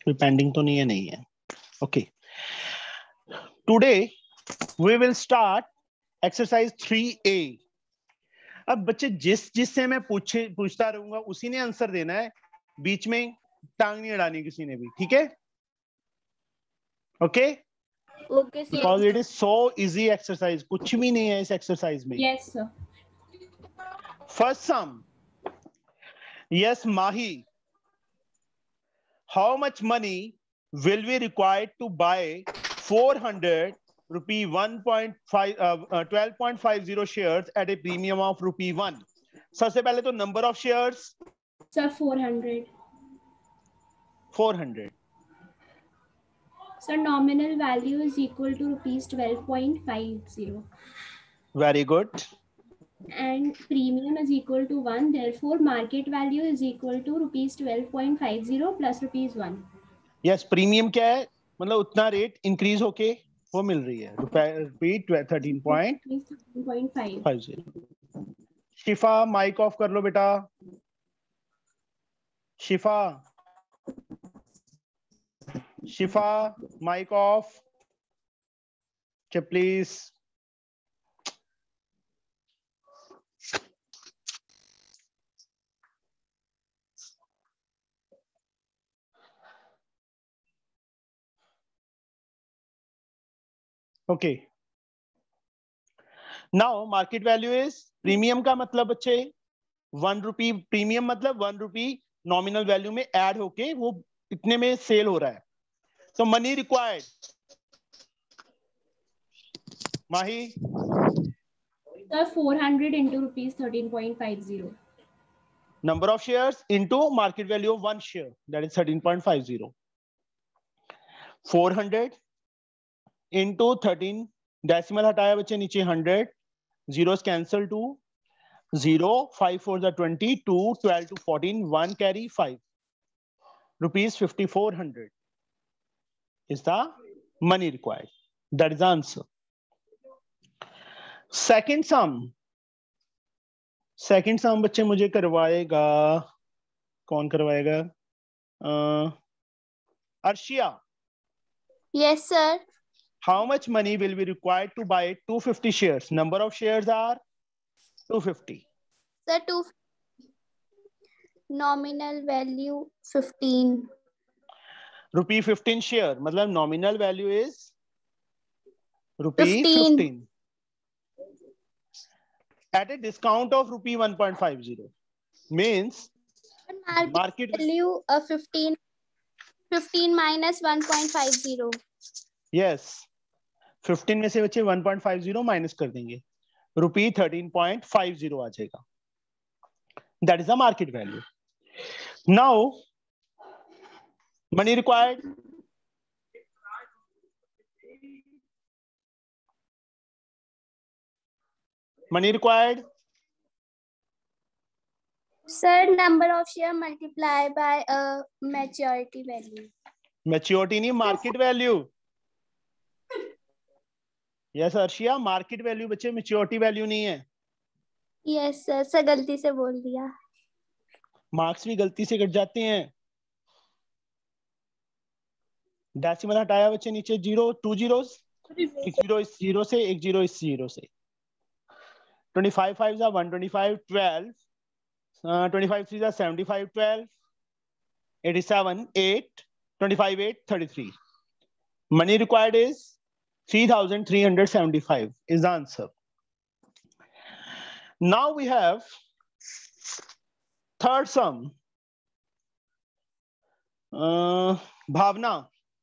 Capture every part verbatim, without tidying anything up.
कोई पेंडिंग तो नहीं है? नहीं है। Okay, today we will start exercise three A. अब बच्चे जिस जिससे मैं पूछे पूछता रहूंगा उसी ने आंसर देना है, बीच में टांग नहीं अड़ानी किसी ने भी, ठीक है? Okay okay sir. Because it is so easy exercise, कुछ भी नहीं है इस एक्सरसाइज में। Yes sir. First sum, yes Mahi, how much money will we required to buy four hundred rupee one point five uh, uh, twelve point five zero shares at a premium of rupee one? सबसे पहले तो number of shares sir four hundred. four hundred. Sir nominal value is equal to rupees twelve point five zero Very good. and premium is equal to one, therefore market value is equal to rupees twelve point five zero plus rupees one. Yes, premium क्या है? मतलब उतना rate increase होके वो मिल रही है, रुपए thirteen point five zero. Shifa mic off कर लो बेटा। Shifa Shifa mic off please. Okay, now market value is, premium का मतलब बच्चे वन रुपी, प्रीमियम मतलब वन रुपी नॉमिनल वैल्यू में ऐड होके वो इतने में सेल हो रहा है। तो money required, Mahi sir four hundred into rupees thirteen point five zero. number of shares into market value of one share, that is thirteen point five zero. four hundred into thirteen, decimal हटाया बच्चे नीचे hundred, zeros cancel to zero, five four the twenty, two, twelve to fourteen, one carry five, rupees fifty-four hundred is the money required. That is the answer. Second sum, second sum बच्चे मुझे करवाएगा, कौन करवाएगा? Arshia. Yes sir. How much money will be required to buy two hundred fifty shares? Number of shares are two hundred fifty. Sir, two nominal value fifteen. Rupee fifteen share, मतलब nominal value is rupee fifteen. fifteen. At a discount of rupee one point five zero. Means Market, market value of fifteen. fifteen minus one point five zero. Yes. fifteen में से बच्चे one point five zero minus कर देंगे, रुपी thirteen point five zero आ जाएगा। That is the market value. Now, money required. Money required. Sir, number of share multiplied by a maturity value. Maturity नहीं, market value. Yes, Arshia, market value बच्चे maturity value नहीं है। Yes sir, sir गलती से बोल दिया। Marks भी गलती से कट जाते हैं। डेसिमल हटाया बच्चे नीचे जीरो, टू जीरोस, एक जीरो इस जीरो से, एक जीरो इस जीरो से। twenty-five fives are one twenty-five, twelve, uh, twenty-five threes are seventy-five, twelve, eighty-seven, eight, twenty-five, eight, thirty-three. Money required is three thousand three hundred seventy-five is the answer. Now we have third sum. Uh, Bhavna.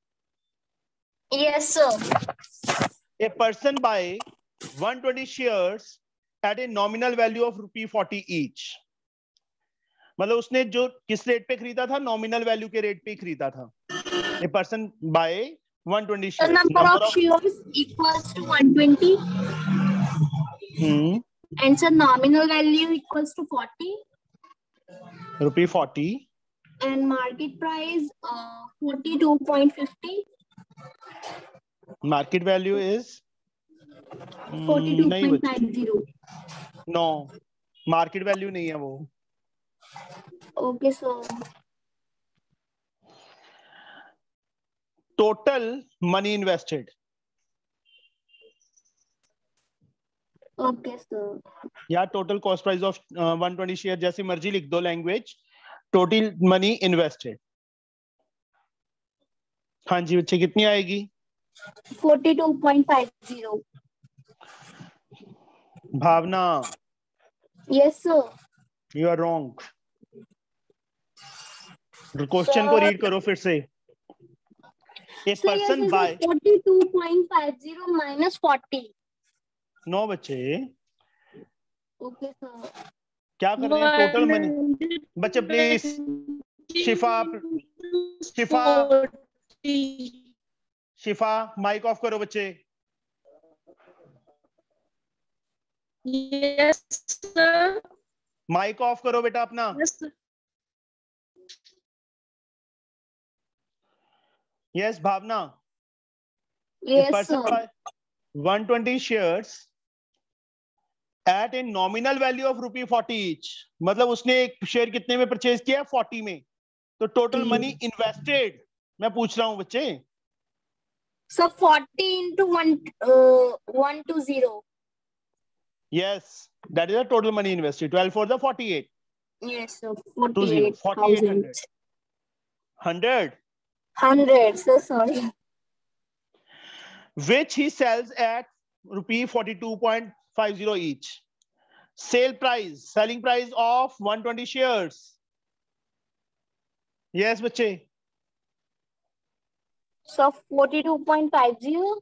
Yes sir. A person buy one hundred twenty shares at a nominal value of rupee forty each. मतलब उसने जो किस rate पे खरीदा था, nominal value के rate पे खरीदा था। A person buy one hundred twenty shares. The number, number of, of shares equals to one hundred twenty. Hmm. And so nominal value equals to forty. Rupee forty. And market price uh, forty-two point five zero. Market value is forty-two point five zero. No, market value नहीं है वो। Okay, so total money invested. Okay, sir. या total cost price of one twenty share, जैसी मर्जी लिख दो language, total money invested. हाँ जी बच्चे, कितनी आएगी? forty-two point five zero. Bhavna, Yes, sir. You are wrong. Question को रीड करो फिर से। ए So yes, पर्सन this बाय, is forty-two point five zero minus forty. No बच्चे, Okay, sir. क्या कर रहे हैं? Total money. बच्चे please, Shifa, Shifa, Shifa mic of करो बच्चे। Yes, sir. माइक ऑफ करो बेटा अपना। Yes, sir. Yes Bhavna, Yes, person sir. बाय one twenty shares at a nominal value of rupee forty each, मतलब उसने एक शेयर कितने में परचेज किया? forty में। तो टोटल मनी इन्वेस्टेड मैं पूछ रहा हूं बच्चे। So forty into one, uh, one to zero. Yes, that is the total money invested. twelve for the forty-eight, Yes, sir. two zero, Forty-eight forty-eight thousand. hundred, hundred, Hundred. So sorry. which he sells at rupee forty-two point five zero each. Sale price, selling price of one twenty shares. Yes बच्चे, So forty-two point five zero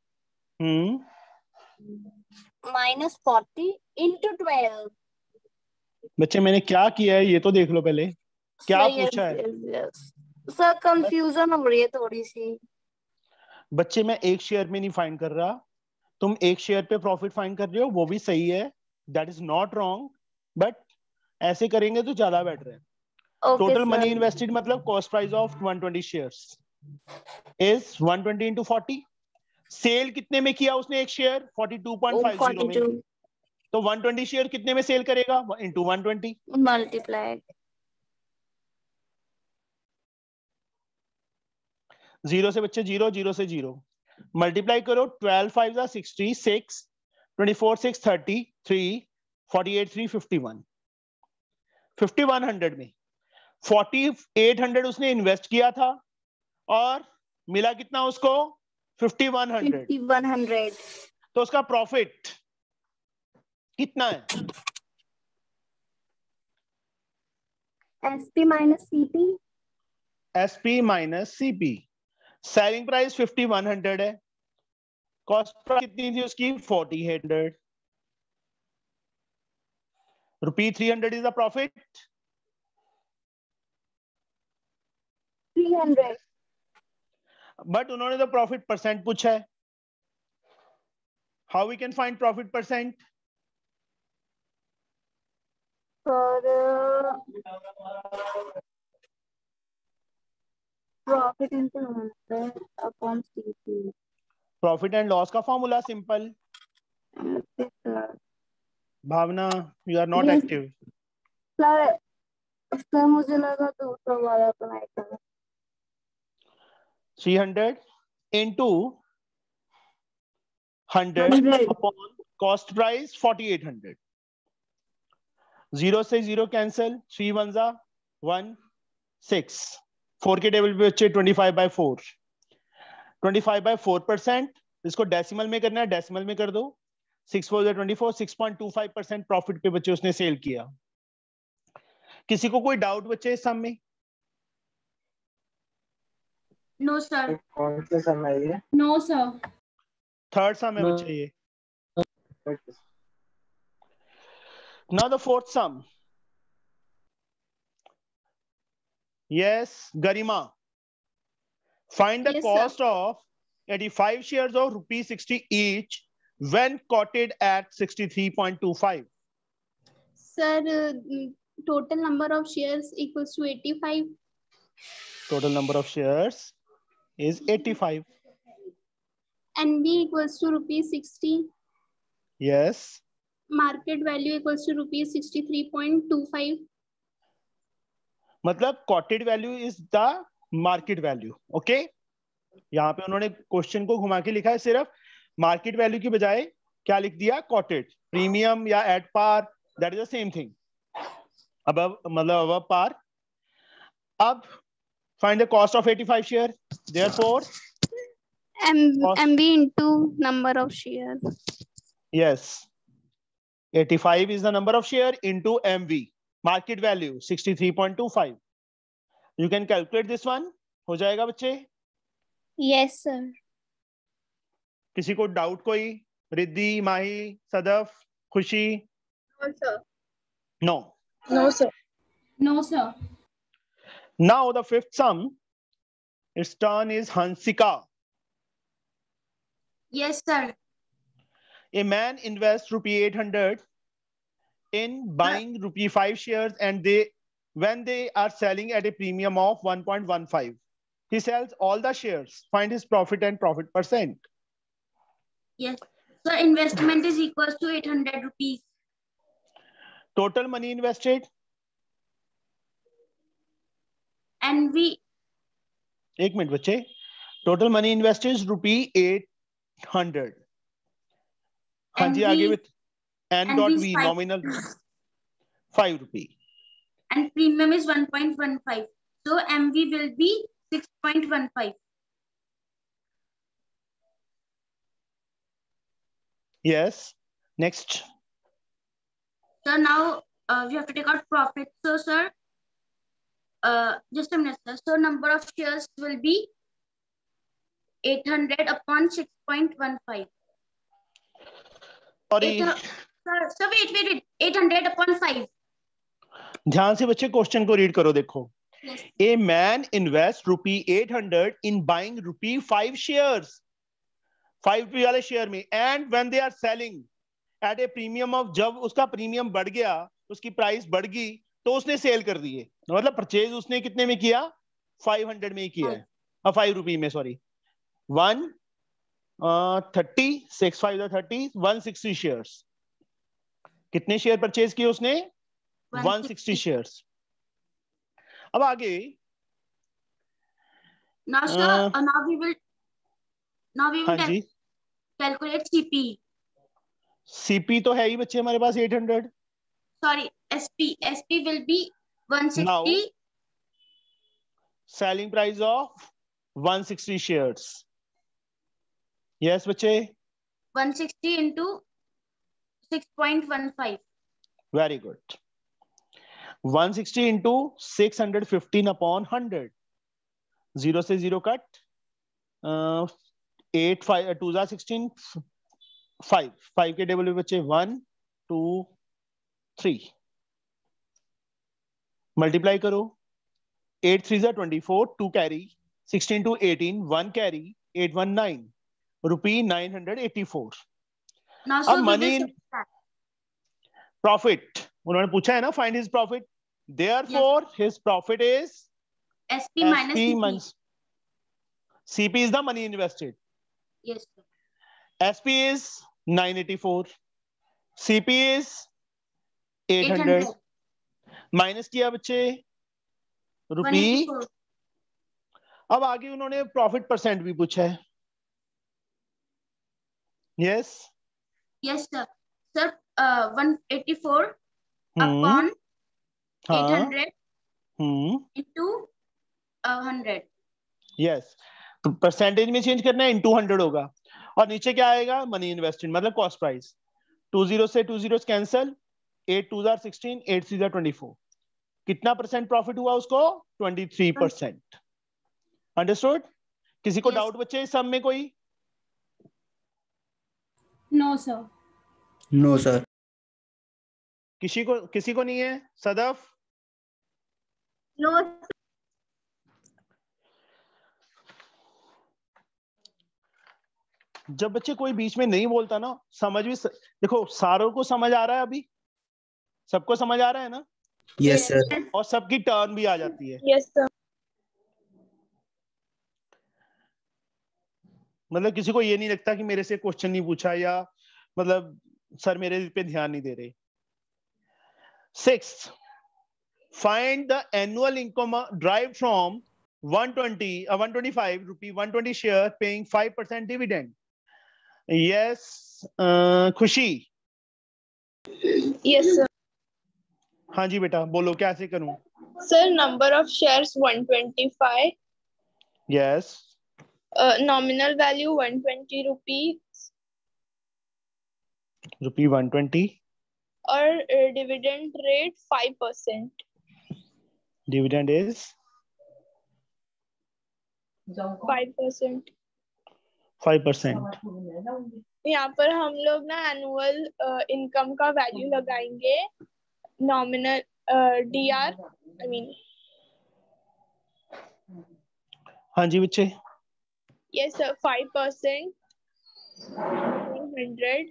hmm minus forty into twelve. बच्चे मैंने क्या किया है ये तो देख लो पहले। क्या So yes, पूछा है? yes, yes. Sir, confusion हो रही है थोड़ी सी। बच्चे मैं एक शेयर में नहीं फाइंड कर रहा, तुम एक शेयर पे प्रॉफिट फाइंड कर रहे हो, वो भी सही है, that is not wrong, but ऐसे करेंगे तो ज्यादा बेटर है। Okay, total sir. Money invested मतलब cost price of one twenty shares is one twenty into forty। Sell कितने में किया उसने एक share? forty-two point five zero में। forty-two तो one twenty शेयर कितने में सेल करेगा? into one twenty। multiplied. Zero से बच्चे जीरो, जीरो से जीरो मल्टीप्लाई करो। twelve five जा sixty-six, twenty-four six thirty-three, forty-eight three fifty-one, fifty-one hundred में forty-eight hundred उसने इन्वेस्ट किया था और मिला कितना उसको? fifty-one hundred। fifty-one hundred. तो उसका प्रॉफिट कितना है? S P minus C P. S P minus C P। Selling price fifty-one hundred है, कॉस्ट प्राइस कितनी थी उसकी? forty hundred। Rupee three hundred is the profit. three hundred. But उन्होंने तो प्रॉफिट परसेंट पूछा है। How we can find profit percent? For uh, profit into one hundred upon C P. Profit and loss का formula simple. Okay, sir. Bhavna, you are not Yes. Active. Sir, sir मुझे लगा दूसरा वाला तो नहीं था। three hundred into one hundred Hundred. upon cost price forty-eight hundred। Zero से zero cancel, three one जा वन, सिक्स, फोर के टेबल पे बच्चे twenty-five by four, twenty-five by four percent. इसको डेसिमल में करना है, डेसिमल में कर दो। six four जा twenty-four, six point two five percent profit पे बच्चे उसने सेल किया। किसी को कोई डाउट बच्चे इस सम में? No sir. कौन से समय ये? No sir. थर्ड सम है बच्चे ये। Now the fourth sum. Yes, Garima. Find the Yes, cost of eighty-five shares of rupees sixty each when quoted at sixty-three point two five. Sir, uh, total number of shares equals to eighty-five. Total number of shares is eighty-five. N B equals to rupees sixty. Yes. Market value equals to rupees sixty-three point two five. मतलब quoted value is the market value. Okay. यहाँ पे उन्होंने question को घुमा के लिखा है, सिर्फ मार्केट वैल्यू की बजाय क्या लिख दिया, कोटेड प्रीमियम या at par, that is the same thing, above मतलब अबव पार. अब find the cost of eighty-five share, therefore M cost, M V into number of share. yes, eighty-five is the number of share into M V, market value sixty-three point two five. You can calculate this one. हो जाएगा बच्चे? Yes, sir. किसी को doubt कोई? रिद्धि, माही, सदफ, खुशी? No, sir. No. No, sir. No, sir. Now the fifth sum, its turn is Hansika. Yes, sir. A man invests rupee eight hundred in buying rupee five shares, and they, when they are selling at a premium of one point one five, he sells all the shares. Find his profit and profit percent. Yes. So investment is equals to eight hundred rupees. Total money invested, And we, एक minute बच्चे, total money invested is rupee eight hundred. हाँ And जी, आगे we- with n and dot we v five- nominal five rupee. and premium is one point one five. So M V will be six point one five. Yes. Next. So now uh, we have to take out profit. So sir, uh, just a minute, sir. So number of shares will be eight hundred upon six point one five. Sorry. Eight, sir, sir, wait, wait, wait. eight hundred upon five. ध्यान से बच्चे question को read करो, देखो. Yes. A man invests rupee eight hundred in buying rupee five shares. five rupee वाले share में, and when they are selling at a premium of, जब उसका प्रीमियम बढ़ गया, उसकी प्राइस बढ़ गई, तो उसने सेल कर दिए. मतलब परचेज उसने कितने में किया? five hundred में ही किया है, और five रुपी में, sorry, one thirty, six five thirty, one sixty shares. कितने शेयर परचेज किए उसने? one sixty shares. अब आगे Now sir, Uh, uh, now we will now we will हाँ cal- जी, calculate C P. सीपी तो है ही बच्चे हमारे पास eight hundred. Sorry, S P. S P will be one sixty. Now, selling price of one sixty shares. Yes बच्चे, one sixty into six point one five. very good. one sixty into six hundred fifteen upon one hundred. Zero से zero cut. Uh, eight five two जा sixteen. five five के table पे बच्चे one two three. Multiply करो. eight three जा twenty-four, two carry. sixteen to eighteen, one carry. eight one nine. Rupee nine hundred eighty-four. Now अब sir, we money will in subtract. profit, उन्होंने पूछा है ना, find his profit. Therefore, his profit is S P minus S P C P. minus C P is the money invested. Yes, sir. S P is nine eighty-four. C P is eight eight hundred. hundred. Minus किया बच्चे one रुपी. eighty-four. अब आगे उन्होंने profit percent भी पूछा है. Yes. Yes, sir. Sir, uh, one eighty-four hmm. upon eight हाँ. hundred hmm. into uh, one hundred. Yes. Percentage में चेंज करना है, इनटू हंड्रेड होगा, और नीचे क्या आएगा? मनी इन्वेस्टेड मतलब कॉस्ट प्राइस. टू जीरो से two zero cancel. Eight two जार सिक्सटीन, एट थ्री जार ट्वेंटी फोर. कितना परसेंट प्रॉफिट हुआ उसको? Twenty three percent. अंडरस्टूड? किसी को Yes. डाउट बच्चे इस सम में कोई? No, sir. No sir. किसी को किसी को नहीं है? सदफ? No, जब बच्चे कोई बीच में नहीं बोलता ना, समझ भी स... देखो सारों को समझ आ रहा है, अभी सबको समझ आ रहा है ना, यस सर. और सबकी टर्न भी आ जाती है. yes, sir. मतलब किसी को ये नहीं लगता कि मेरे से क्वेश्चन नहीं पूछा, या मतलब सर मेरे पे ध्यान नहीं दे रहे. Sixth, find the annual income derived from one twenty uh, one twenty-five rupee one twenty share paying five percent dividend. Yes, uh, खुशी. Yes, sir. हाँ जी बेटा बोलो कैसे करूं. Sir, number of shares one twenty-five. Yes. Uh, nominal value one twenty rupees. Rupee one twenty. Or uh, dividend rate five percent. Dividend is five percent. five percent. यहाँ पर हम लोग ना एनुअल इनकम का वैल्यू लगाएंगे nominal D R I mean. हाँ जी बच्चे. Yes, sir. five percent one hundred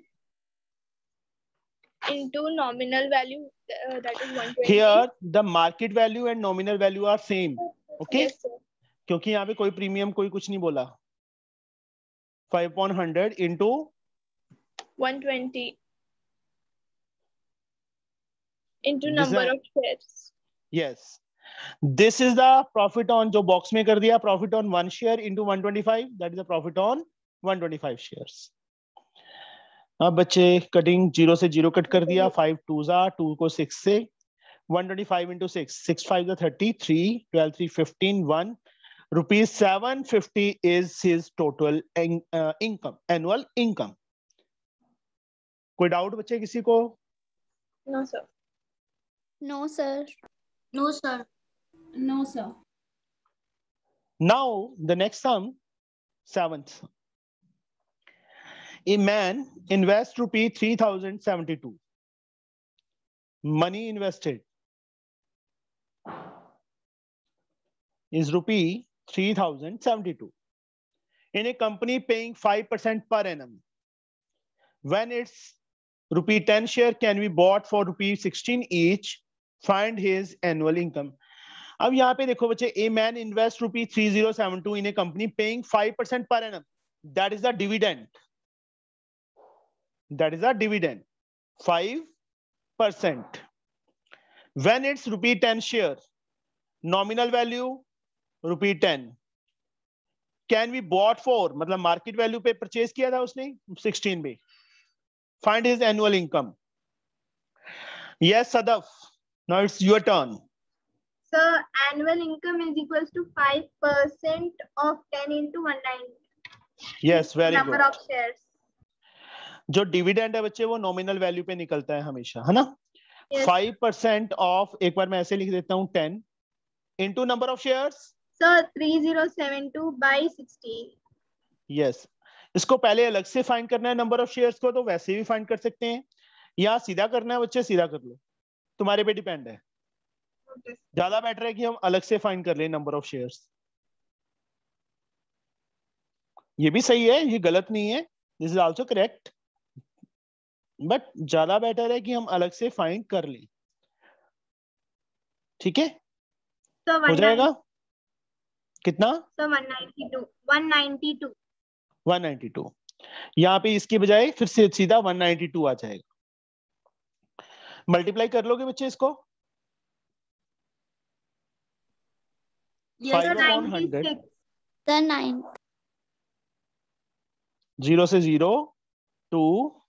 into nominal value uh, that is one twenty. Here the market value and nominal value are same. Okay. Yes, sir. क्योंकि यहाँ पे कोई premium कोई कुछ नहीं बोला. five upon one hundred into one twenty into This number is- of shares. yes. This is the profit on जो box में कर दिया profit on one share into one twenty-five. That is the profit on one twenty-five shares. अब बच्चे cutting zero से zero cut कर दिया. five two जा two को six से one twenty-five into six six five जा thirty three twelve three fifteen one rupees seven fifty is his total in, uh, income annual income. कोई doubt बच्चे किसी को? No, sir. No, sir. No, sir. No, sir. Now the next sum, seventh. A man invests rupee three thousand seventy-two. Money invested is rupee three thousand seventy-two in a company paying five percent per annum. When its rupee ten share can be bought for rupee sixteen each, find his annual income. अब यहाँ पे देखो बच्चे, a man invest rupee three thousand seventy-two in a company paying five percent per annum. That is the dividend. That is the dividend. five percent. When it's rupee ten share, nominal value rupee ten. Can be bought for, मतलब market value पे purchase किया था उसने sixteen में. Find his annual income. Yes, Sadaf. Now it's your turn. So annual income is equals to five percent of ten into one ninety. Yes, very Number good. of shares. जो dividend है बच्चे वो nominal value पे निकलता है हमेशा, है ना? Yes. फाइव परसेंट ऑफ, एक बार मैं ऐसे लिख देता हूँ, ten into number of shares. So three thousand seventy-two by sixty. Yes, इसको पहले अलग से फाइंड करना है नंबर ऑफ शेयर्स को, तो वैसे भी फाइंड कर सकते हैं, या सीधा करना है बच्चे, सीधा कर लो, तुम्हारे पे डिपेंड है. Okay. ज्यादा बेटर है कि हम अलग से फाइंड कर लें नंबर ऑफ शेयर्स. ये भी सही है, ये गलत नहीं है, this is also correct, but ज्यादा बेटर है कि हम अलग से फाइंड कर लें. ठीक है, So हो one जाएगा. ninety. कितना? So one ninety-two. one ninety-two. one ninety-two. यहाँ पे इसके बजाय फिर से सीधा one ninety-two आ जाएगा. मल्टीप्लाई कर लोगे बच्चे इसको? Yes, Five sir. upon hundred. ninety-six. The nine. Zero से zero two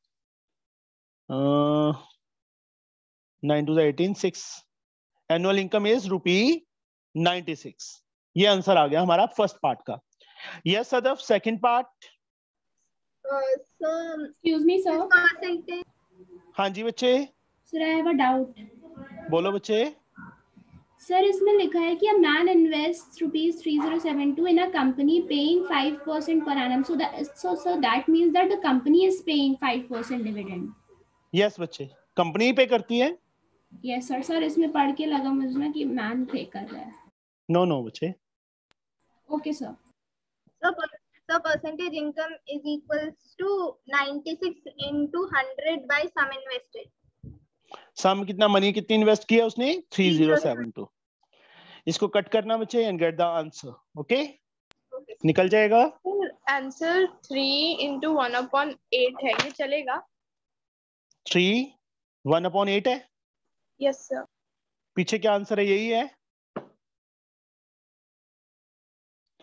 nine two eighteen six. Annual income is rupee ninety six. ये आंसर आ गया हमारा फर्स्ट पार्ट का. Yes Sadaf, second part. Uh, so Excuse me, sir. this percentage. हाँ जी बच्चे, Sir, I have a doubt. बोलो बच्चे. Sir, इसमें लिखा है कि a man invests rupees three thousand seventy-two in a company paying five percent per annum. So that so so that means that the company is paying five percent dividend. Yes बच्चे, company pay करती है. Yes, sir. Sir, इसमें पढ़ के लगा मुझे ना कि man pay कर रहा है. नो नो बच्चे. Okay, sir. So, per- so percentage income is equals to ninety-six into one hundred by sum invested. Sum कितना, मनी कितनी इन्वेस्ट किया उसने? Three zero seven two. इसको कट करना बच्चे and get the answer. Okay, Okay. निकल जाएगा. Answer three into one upon eight है, ये चलेगा? थ्री वन अपॉन एट है. Yes, sir. पीछे क्या आंसर है? यही है.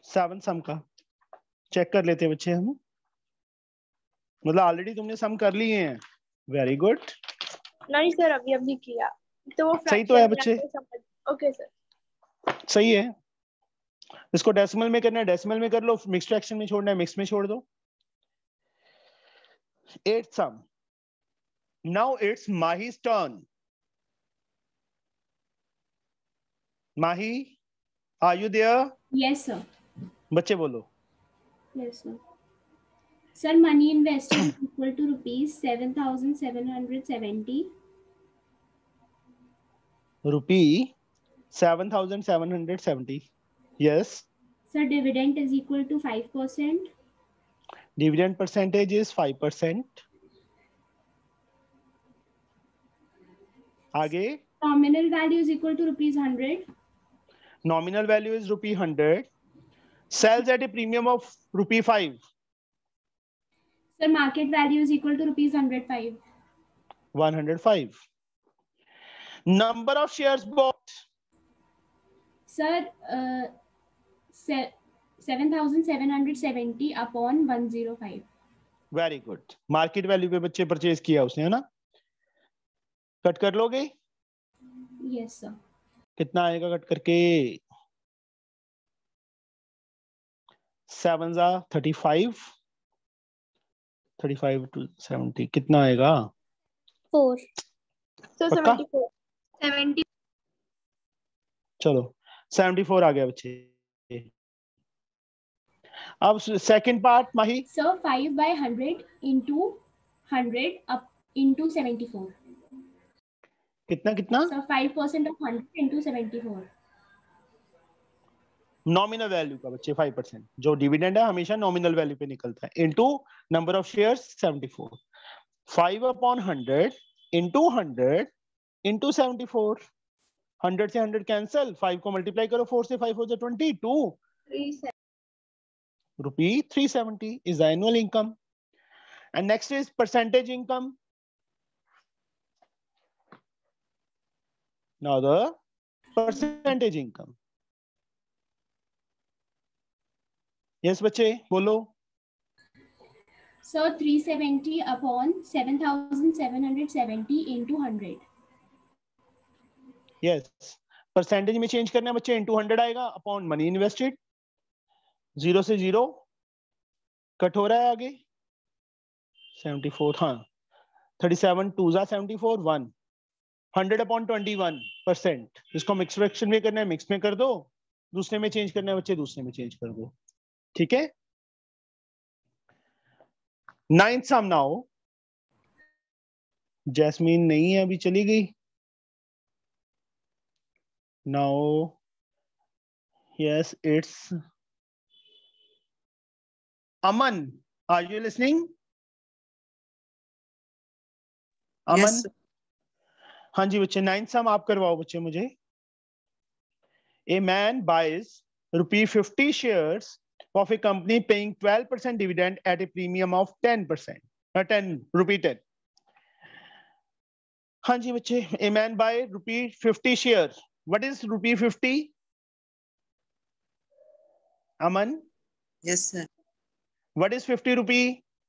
सेवन सम का चेक कर लेते हैं बच्चे हम, मतलब ऑलरेडी तुमने सम कर लिए हैं। वेरी गुड, नहीं सर अभी अभी किया तो वो सही तो है fraction बच्चे, में आपको समझ। ओके सर सही है। इसको डेसिमल में करना है डेसिमल में कर लो, मिक्स फ्रैक्शन में छोड़ना है मिक्स में छोड़ दो। Eighth sum, now it's Mahi's turn. Mahi, are you there? Yes, sir. बच्चे बोलो। Yes, sir. Sir, money invested is equal to rupees seven thousand seven hundred seventy. Rupee seven thousand seven hundred seventy. Yes. Sir, dividend is equal to five percent. Dividend percentage is five percent. आगे Nominal value is equal to rupees one hundred. nominal value is rupee one hundred. Sells at a premium of rupee five. Sir, market value is equal to rupees one hundred five. one hundred five. Number of shares bought. Sir, uh, se- seven thousand seven hundred seventy upon one hundred five. Very good. Market value पे बच्चे purchase किया उसने, है ना? Cut कर लोगे? Yes, sir. कितना आएगा कट करके? सेवन जा thirty five, thirty five two seventy कितना आएगा? फोर। सो पक्का? Seventy four. सेवेंटी। चलो सेवेंटी फोर आ गया बच्चे। अब second part Mahi. So five by one hundred into one hundred up into seventy-four. कितना कितना? So five percent of one hundred into seventy-four. Nominal value का बच्चे फाइव परसेंट, जो डिविडेंड है हमेशा नॉमिनल वैल्यू पे निकलता है, into number of shares seventy four. Five upon hundred into hundred into seventy four. Hundred से हंड्रेड कैंसिल, फाइव को मल्टीप्लाई करो फोर से, फाइव हो जाए twenty two. Rupee three seventy is the annual income. And next is percentage income. Now the percentage income. Yes बच्चे बोलो। So three seventy upon seven thousand seven hundred seventy into one hundred. Yes, percentage में change करना है बच्चे, into hundred आएगा upon money invested. Zero से zero cut हो रहा है आगे। सेवेंटी फोर, हाँ थर्टी सेवन टू जा seventy four, one. Hundred upon twenty one percent. इसको मिक्स फ्रैक्शन में करना है मिक्स में कर दो, दूसरे में चेंज करना है बच्चे दूसरे में चेंज कर दो। ठीक है। नाइन्थ सम नाउ। जैस्मीन नहीं है अभी, चली गई। Now yes it's Aman, are you listening? Aman? Yes, sir. हाँ जी बच्चे, नाइन्थ सम आप करवाओ बच्चे मुझे। A man buys rupee fifty shares of a company paying twelve percent dividend at a premium of ten percent, uh, ten rupee ten. हाँ जी बच्चे, a man buy rupee fifty shares. What is rupee fifty? Aman? Yes, sir. What is fifty rupee?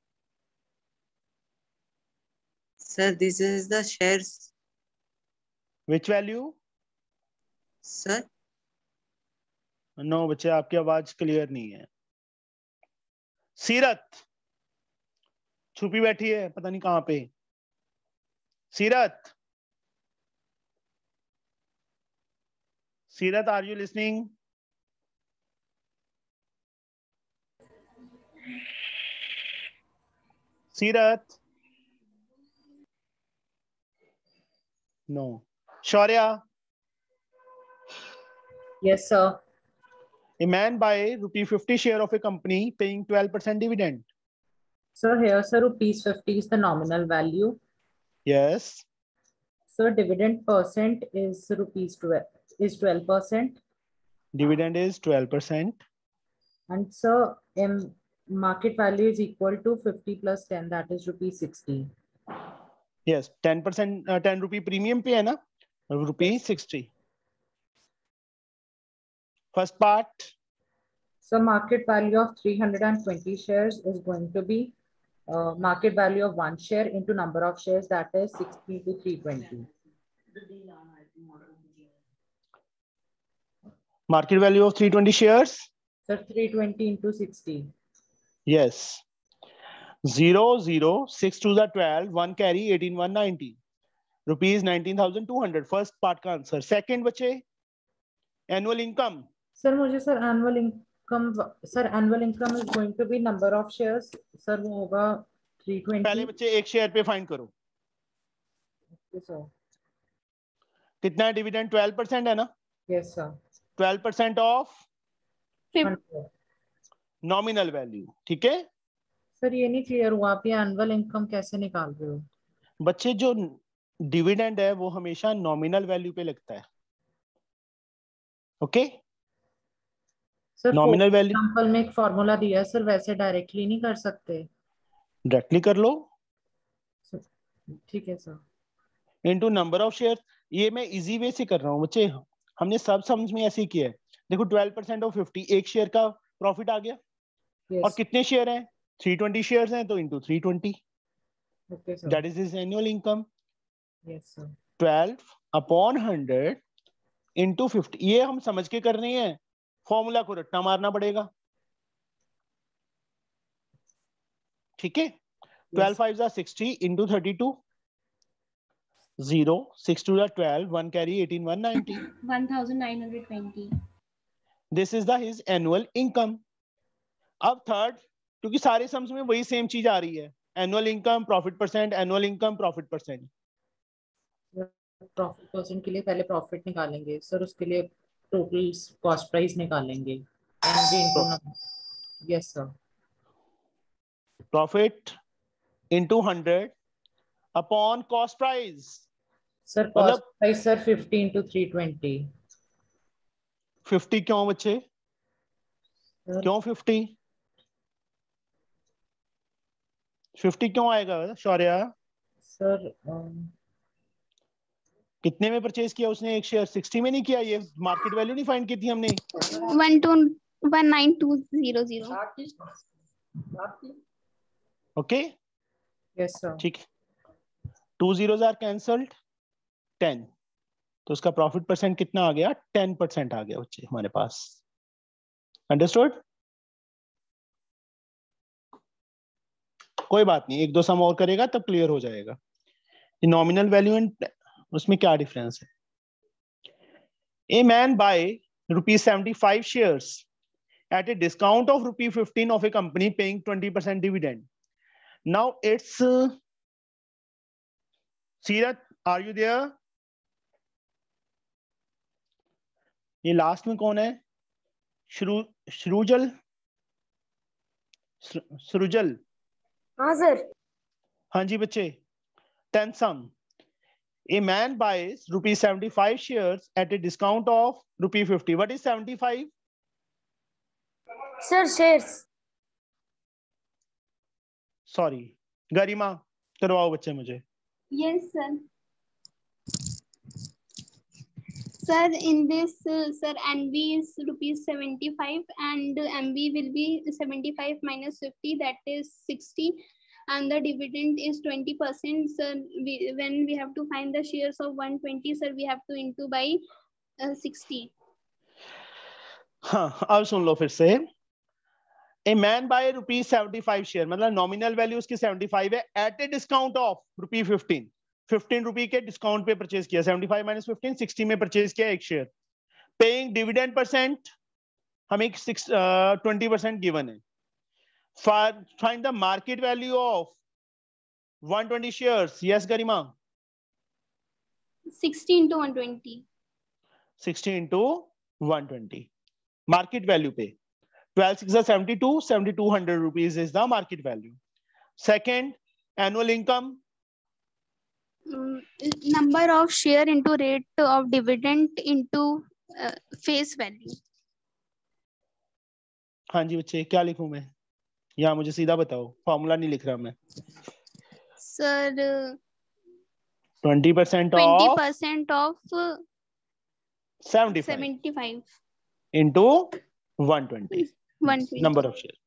Sir, this is the shares. Which value? Sir, no no, बच्चे आपकी आवाज clear नहीं है। सीरत छुपी बैठी है पता नहीं कहां पे। Seerat, Seerat are you listening? Seerat? No. Shaurya? Yes, sir. A man buy rupee fifty share of a company paying twelve percent dividend. Sir, here, sir, rupees fifty is the nominal value. Yes. Sir, dividend percent is rupees twelve is twelve percent. Dividend is twelve percent. And sir, um, market value is equal to fifty plus ten, that is rupees sixty. Yes, ten percent, uh, ten rupee premium पे है ना, rupee sixty. First part. So market value of three hundred twenty shares is going to be uh, market value of one share into number of shares, that is sixty to three twenty. Market value of three hundred twenty shares. So three hundred twenty into sixty. Yes. zero zero six two are twelve, one carry eighteen one ninety. Rupees nineteen thousand two hundred. First part का answer. Second बचे annual income. Sir, मुझे sir annual income sir annual income is going to be number of shares. Sir वो होगा three twenty. पहले बच्चे एक share पे find करो. Yes sir. कितना है डिविडेंड? ट्वेल्व परसेंट है ना? Yes sir. Twelve percent of Hundred. Nominal value. ठीक है सर ये नहीं क्लियर हुआ आप ये एनुअल इनकम कैसे निकाल रहे हो? बच्चे, जो डिविडेंड है वो हमेशा नॉमिनल वैल्यू पे लगता है. Okay, sir nominal value example में एक फॉर्मूला दिया है सर, वैसे डायरेक्टली नहीं कर सकते. डायरेक्टली कर लो. ठीक है sir. Into number of share. ये मैं इजी वे से कर रहा हूँ बच्चे, हमने सब समझ में ऐसे ही किया है. देखो ट्वेल्व परसेंट ऑफ फिफ्टी, एक शेयर का प्रॉफिट आ गया. yes. और कितने शेयर हैं? three hundred twenty शेयर्स हैं तो into three hundred twenty. okay sir. That is his annual income. yes sir. twelve upon one hundred into fifty. ये हम समझ के कर रहे हैं, फॉर्मूला को रट्टा मारना पड़ेगा. ठीक है. twelve fives are sixty into thirty-two. zero six two are twelve, one carry eighteen one ninety. one thousand nine hundred twenty. This is the his annual income. अब थर्ड, क्योंकि सारे सम्स में वही सेम चीज आ रही है, annual income, profit percent, annual income, profit percent. Profit percent के लिए पहले प्रॉफिट निकालेंगे सर, उसके लिए टोटल कॉस्ट प्राइस निकालेंगे. Yes sir. Profit into hundred upon cost price. Sir cost price sir fifty into three twenty. Fifty क्यों बच्चे? क्यों फिफ्टी? फिफ्टी क्यों आएगा शौर्या? सर कितने में परचेज किया उसने एक शेयर? सिक्सटी में नहीं किया, ये मार्केट वैल्यू नहीं फाइंड की थी हमने। One two one nine two zero zero. Okay yes sir. ठीक, two zeros are cancelled, ten, तो उसका प्रॉफिट परसेंट कितना आ गया? टेन परसेंट आ गया बच्चे हमारे पास। अंडरस्टूड? कोई बात नहीं, एक दो सम और करेगा तब क्लियर हो जाएगा। नॉमिनल वैल्यू एंड उसमें क्या डिफरेंस है। A man buy rupees seventy five shares at a discount of rupee fifteen of a company paying twenty percent dividend. Now it's uh, Seerat, are you there? ये last में कौन है? श्रु श्रुजल सृजल। हाँ sir. हाँ जी बच्चे। Tenth sum, a man buys rupees seventy-five shares at a discount of rupee fifty. What is seventy-five? Sir shares. Sorry Garima, करवाओ बच्चे मुझे। Yes, sir. Sir, in this, uh, sir, N B is rupees seventy-five and M B will be seventy-five minus fifty, that is sixty, and the dividend is twenty percent. Sir, we, when we have to find the shares of one twenty, sir, we have to into by uh, sixty. हाँ, अब सुन लो फिर से। A man buy rupees seventy five share, मतलब nominal value उसकी seventy five है, at a discount of rupee fifteen, fifteen rupee के discount पे परचेज किया, seventy five minus fifteen, sixty में परचेज किया एक शेयर। पेइंग डिविडेंड परसेंट हमें ट्वेंटी परसेंट गिवन है। Find the market value of one twenty shares. Yes Garima? sixty into one twenty. Sixty into one twenty market value पे। twelve six is seventy-two, seventy-two hundred rupees is the market value. Second, annual income. Um, number of share into rate of dividend into uh, face value. हाँ जी बच्चे, क्या लिखूं मैं? या मुझे सीधा बताओ, फॉर्मूला नहीं लिख रहा मैं। Sir, twenty percent twenty of percent of uh, seventy-five seventy-five into one twenty. one twenty. Number of shares.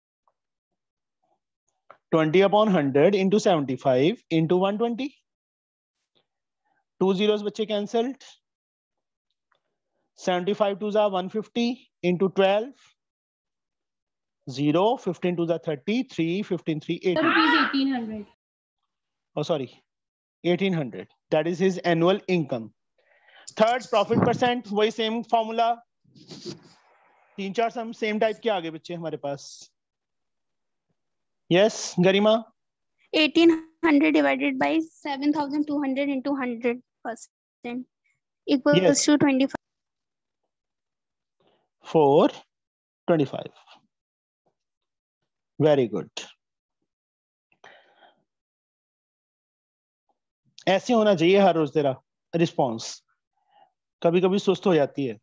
twenty upon one hundred into seventy-five into one twenty. Two zeros बच्चे cancelled. seventy-five twos are one fifty into twelve. Zero. fifteen twos are thirty. three. fifteen three eighteen. Rupees eighteen hundred. Oh, sorry. eighteen hundred. That is his annual income. Third, profit percent. वही same formula. तीन चार सम same type के आगे बच्चे हमारे पास. Yes, Garima. eighteen hundred divided by seven thousand two hundred into one hundred percent equals Yes. to twenty-five. four twenty-five. Very good. ऐसे होना चाहिए हर रोज तेरा रिस्पॉन्स. कभी कभी सुस्त हो जाती है.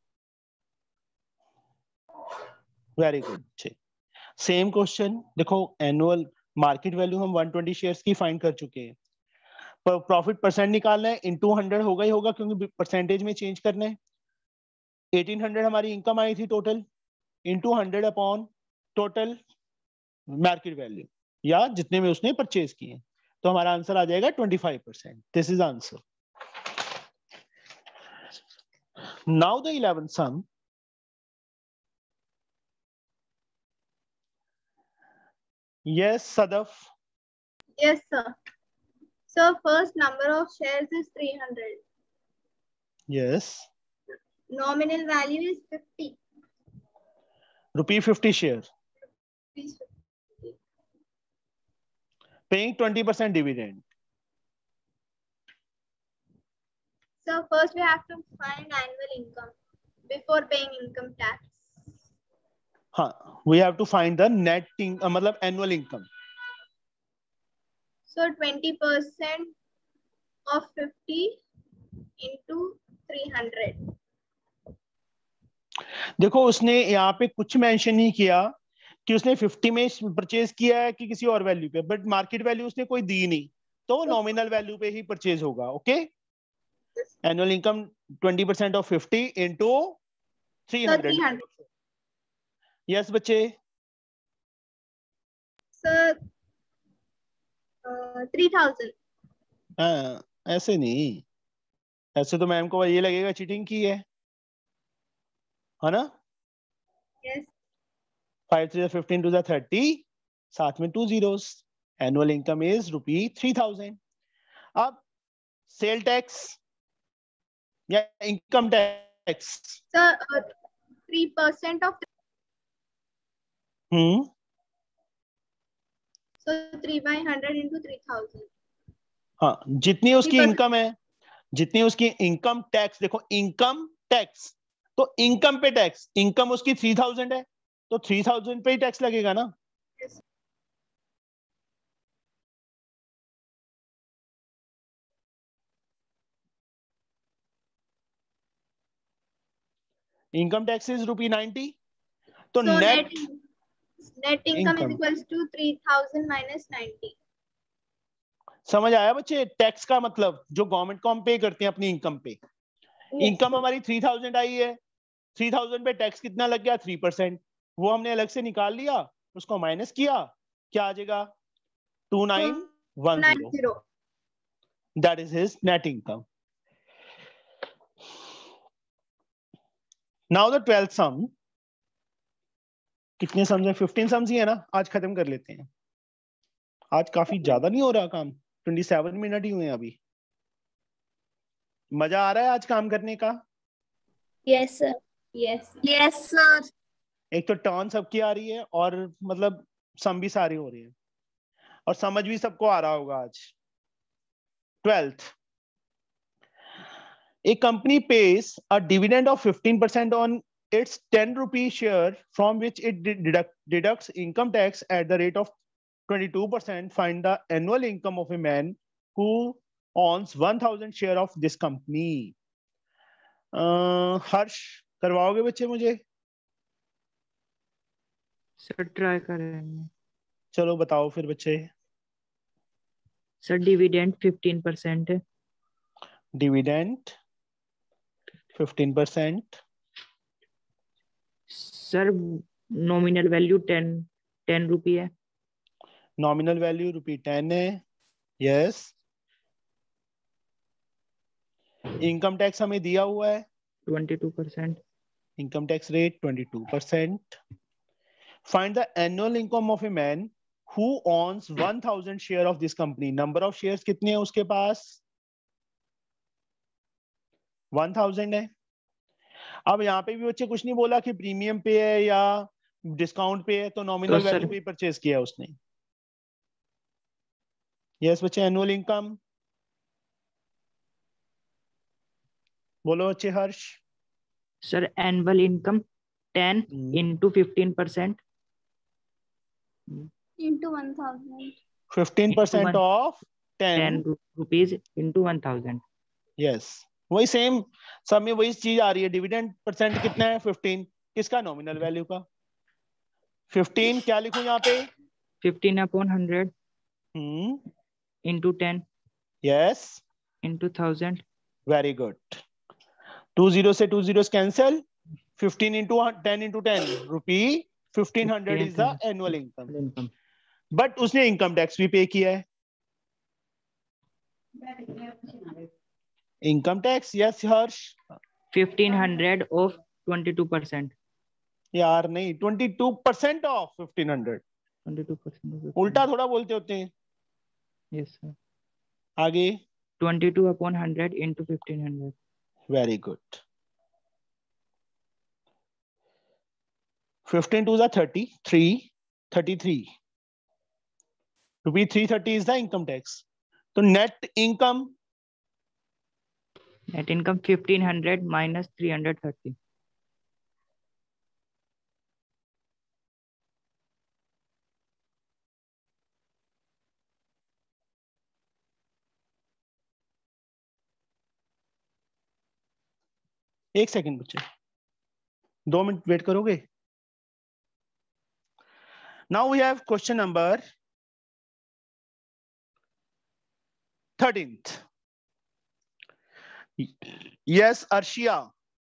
Very good. सेम क्वेश्चन देखो. एनुअल मार्केट वैल्यू हम one twenty शेयर्स की फाइंड कर चुके हैं. पर प्रॉफिट परसेंट निकालना है. इन टू हंड्रेड होगा ही होगा क्योंकि परसेंटेज में चेंज करना है. eighteen hundred हमारी इनकम आई थी total. Into hundred upon total market value या जितने में उसने परचेज किए. तो हमारा आंसर आ जाएगा twenty-five percent. This is answer. Now the eleventh sum. Yes, Sadaf. Yes, sir. So first number of shares is three hundred. Yes. Nominal value is fifty. Rupee fifty share. Rupees fifty. Paying twenty percent dividend. So first we have to find annual income before paying income tax. हाँ, we have to find the net in, uh, मतलब annual income. So twenty percent of fifty into three hundred. देखो उसने यहाँ पे कुछ mention नहीं किया कि उसने fifty में परचेज किया है कि किसी और वैल्यू पे. बट मार्केट वैल्यू उसने कोई दी नहीं, तो नॉमिनल वैल्यू पे ही परचेज होगा. Okay. Annual income twenty percent of fifty into three hundred. So three hundred. Yes बच्चे. Sir, uh, three thousand. हाँ, ऐसे नहीं. ऐसे तो मैम को ये लगेगा चीटिंग की है, है ना. Yes. five three fifteen to the thirty. साथ में two zeros. Annual income is rupee three thousand. अब सेल टैक्स या income tax. Sir, uh, three percent of. Hmm. So three by hundred into three thousand. हाँ, जितनी उसकी three income है, जितनी उसकी इनकम टैक्स. देखो इनकम टैक्स, तो इनकम पे टैक्स. इनकम उसकी three thousand है, तो three thousand पे ही टैक्स लगेगा ना. Yes. Income tax is rupee ninety. तो So net net, net income, income. is equals to three thousand minus ninety. समझ आया बच्चे. टैक्स का मतलब जो गवर्नमेंट को हम पे करते हैं अपनी इनकम पे. इनकम हमारी three thousand आई है. three thousand पे टैक्स कितना लग गया? three percent. वो हमने अलग से निकाल लिया, उसको माइनस किया. क्या आ जाएगा? two nine one Nine zero. zero. That is his net income. Now the twelfth sum. कितने सम्स हैं? fifteen सम्स ही है ना. आज खत्म कर लेते हैं. आज काफी ज्यादा नहीं हो रहा काम. twenty-seven मिनट ही हुए हैं अभी. मजा आ रहा है आज काम करने का? Yes, sir. Yes. Yes, sir. एक तो टर्न सबकी आ रही है और मतलब सम भी सारी हो रही है और समझ भी सबको आ रहा होगा आज. Twelfth. A company pays a dividend of fifteen percent on its ten rupee share from which it deduct, deducts income tax at the rate of twenty-two percent. Find the annual income of a man who owns one thousand share of this company. uh, हर्ष करवाओगे बच्चे मुझे? Sir try करेंगे. चलो बताओ फिर बच्चे. Sir dividend fifteen percent है. Dividend fifteen percent. Sir nominal value ten ten rupee है। नॉमिनल वैल्यू रुपी टेन है। यस। इनकम टैक्स हमें दिया हुआ है twenty two percent. Income tax rate twenty two percent. Find the annual income of a man who owns one thousand share of this company. Number of shares कितने हैं उसके पास? One thousand है। अब यहाँ पे भी बच्चे कुछ नहीं बोला कि प्रीमियम पे है या डिस्काउंट पे है, तो नॉमिनल तो वैल्यू सर पे परचेज किया उसने। यस बच्चे, एनुअल इनकम बोलो बच्चे। Harsh sir annual income ten into fifteen percent into one thousand. Fifteen percent of ten ten rupees into one thousand. Yes, वही सेम सब में वही चीज आ रही है। डिविडेंड परसेंट कितना है? फिफ्टीन। किसका? नॉमिनल वैल्यू का। फिफ्टीन क्या लिखूं यहाँ पे? Fifteen upon hundred hmm into ten yes, into thousand. Very good. Two zero से two zero cancel. Fifteen into ten into ten rupee fifteen hundred is the annual income. Income but उसने income tax भी pay किया है। Income tax yes Harsh. Fifteen hundred of twenty two percent. यार नहीं, twenty two percent of fifteen hundred. Twenty two percent उल्टा थोड़ा बोलते होते हैं। Yes sir. आगे twenty two upon hundred into fifteen hundred. Very good. Fifteen two thirty three thirty three rupee three thirty is the income tax. तो net income net income fifteen hundred minus three hundred thirty. एक second बच्चे, दो minute wait करोगे? Now we have question number thirteenth. Yes Arshia,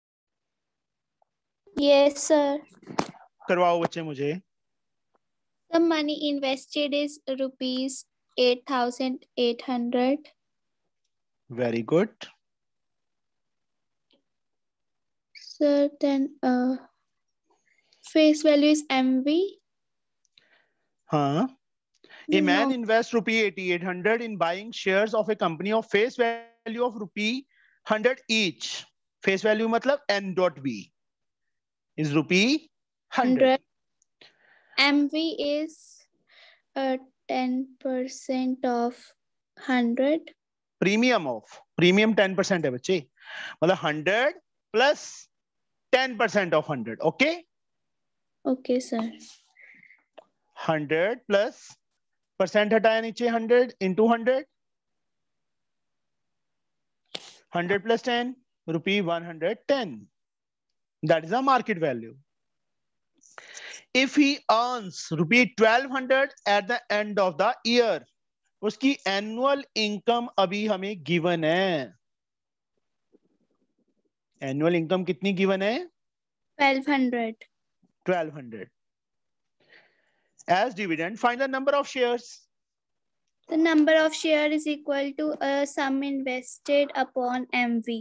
Yes, sir. करवाओ बच्चे मुझे। The money invested is rupees eight thousand eight hundred. Very good. Sir, then uh, face value is M V. हाँ, a man No. invests rupee eighty-eight hundred in buying shares of a company of face value of rupee one hundred each. Face value मतलब n dot v is rupee one hundred. M V is uh, ten percent of one hundred. Premium of premium ten percent है बच्चे, मतलब one hundred plus ten percent of one hundred. Okay? Okay, sir. one hundred plus percent हटाया नीचे, one hundred into one hundred. one hundred plus ten, rupee one hundred ten. That is the market value. If he earns rupee twelve hundred at the end of the year, उसकी annual income अभी हमें given है। Annual income कितनी given है? Twelve hundred. twelve hundred. As dividend, find the number of shares. The number of share is equal to a sum invested upon M V.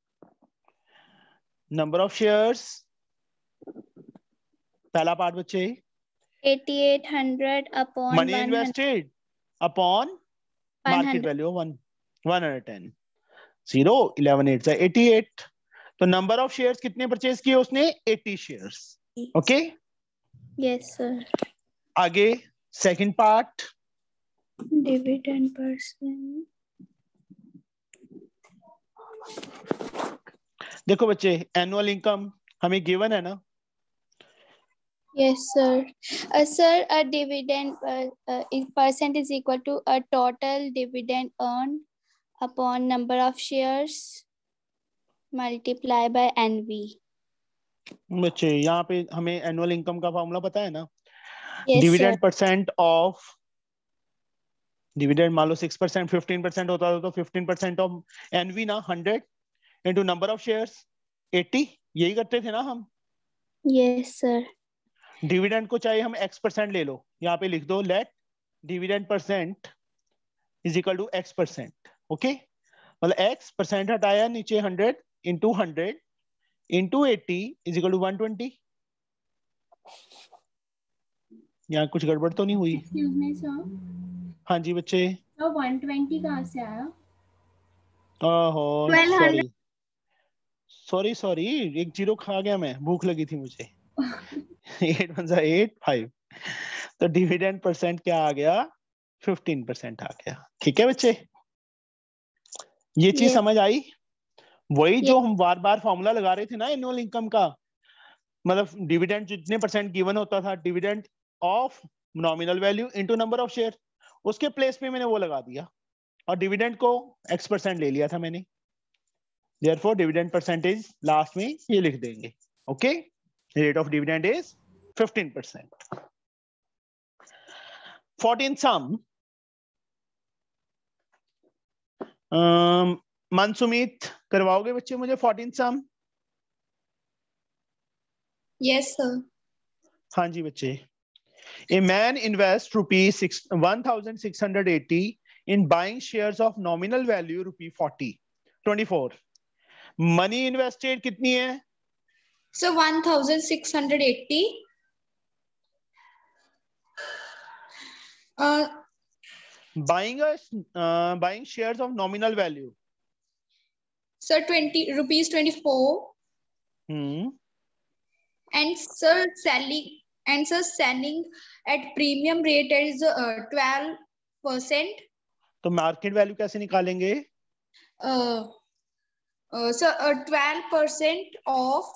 Number of shares. पहला part बच्चे, eighty-eight hundred upon money invested upon market hundred. value of one one hundred ten. Zero eleven eight है eighty-eight. तो number of shares कितने purchase किए उसने? eighty shares. Okay? Yes, sir. आगे second part. Dividend percent. देखो बच्चे, annual income हमें given है ना? Yes, sir. Uh, sir, a dividend uh, uh, is- percent is equal to a total dividend earned upon number of shares multiply by N V. बच्चे यहाँ पे हमें annual income का फॉर्मूला पता है ना? Yes, dividend sir. Percent of dividend मान लो सिक्स परसेंट फिफ्टीन परसेंट होता था, तो फिफ्टीन परसेंट ऑफ एनवी ना hundred into number of shares eighty, यही करते थे ना हम? Yes, sir. डिविडेंड को चाहे हम एक्स परसेंट ले लो, यहाँ पे लिख दो let dividend percent is equal to x percent. Okay, मतलब एक्स परसेंट हटाया नीचे hundred into hundred into eighty is equal to one twenty. यहाँ कुछ गड़बड़ तो नहीं हुई? Excuse me sir. हाँ जी बच्चे. तो वन ट्वेंटी कहाँ से आया? ओहो twelve sorry hundred sorry sorry एक जीरो खा गया मैं, भूख लगी थी मुझे. एट वन सा एट फाइव. तो डिविडेंड परसेंट क्या आ गया? फिफ्टीन परसेंट आ गया. ठीक है बच्चे, ये चीज Yes. समझ आई? वही Yes. जो हम बार बार फॉर्मूला लगा रहे थे ना एनुअल इनकम का, मतलब डिविडेंड जितने परसेंट गिवन होता था, dividend of nominal value into number of share, उसके प्लेस पे मैंने वो लगा दिया और डिविडेंड को एक्स परसेंट ले लिया था मैंने. देयरफॉर डिविडेंड परसेंटेज लास्ट में ये लिख देंगे. Okay, rate of dividend is fifteen percent. Fourteen sum. मनसुमीत करवाओगे बच्चे मुझे फोर्टीन सम? Yes sir. हाँ जी बच्चे. A man invests rupees six one thousand six hundred eighty in buying shares of nominal value rupee forty twenty four. Money invested कितनी है? So one thousand six hundred eighty. Uh, Buying a uh, buying shares of nominal value. sir, twenty rupees twenty four. Hmm. And sir, selling and sir selling at premium rate is uh, twelve percent. तो market value कैसे निकालेंगे? Uh, uh, so uh, twelve percent off.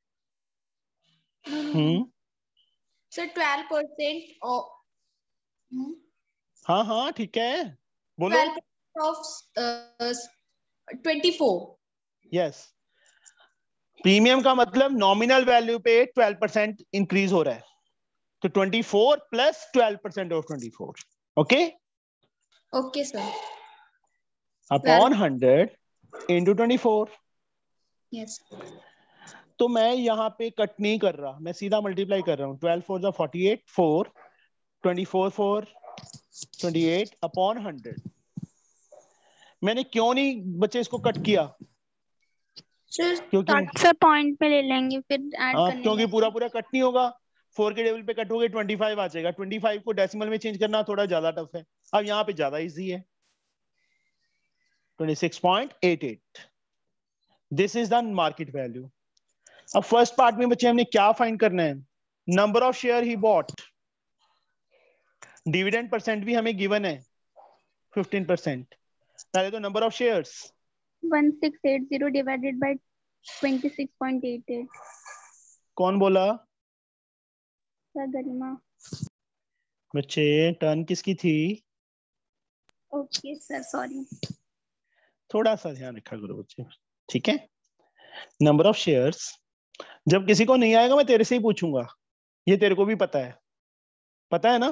हम्म. So twelve percent off. Hmm? हाँ हाँ ठीक है, बोलो. twelve percent of uh, twenty-four. Yes. Premium का मतलब नॉमिनल वैल्यू पे ट्वेल्व परसेंट इंक्रीज हो रहा है, तो twenty four plus twelve percent of twenty four. Okay, Okay, sir. Upon hundred into twenty four. Yes. तो मैं यहाँ पे कट नहीं कर रहा, मैं सीधा मल्टीप्लाई कर रहा हूँ. ट्वेल्व फोर जा forty eight, four twenty four four twenty eight upon hundred. मैंने क्यों नहीं बच्चे इसको कट किया? Sir, क्योंकि सर पॉइंट पे ले लेंगे फिर ऐड हाँ, करने क्योंकि में। पूरा पूरा कट नहीं होगा. फोर के टेबल पे कट हो गए ट्वेंटी फाइव आ जाएगा. ट्वेंटी फाइव को डेसिमल में चेंज करना थोड़ा ज्यादा टफ है, अब यहाँ पे ज्यादा इजी है. Twenty six point eight eight. This is the market value. अब फर्स्ट पार्ट में बच्चे हमने क्या फाइंड करना है? नंबर ऑफ शेयर ही बॉट. डिविडेंड परसेंट भी हमें गिवन है फिफ्टीन परसेंट. पहले तो number of shares one six eight zero divided by twenty six point eight eight. कौन बोला? सर गरिमा. बच्चे टर्न किसकी थी? Okay sir, sorry. थोड़ा सा ध्यान रखा करो बच्चे, ठीक है? Number of shares. जब किसी को नहीं आएगा मैं तेरे से ही पूछूंगा, ये तेरे को भी पता है, पता है ना?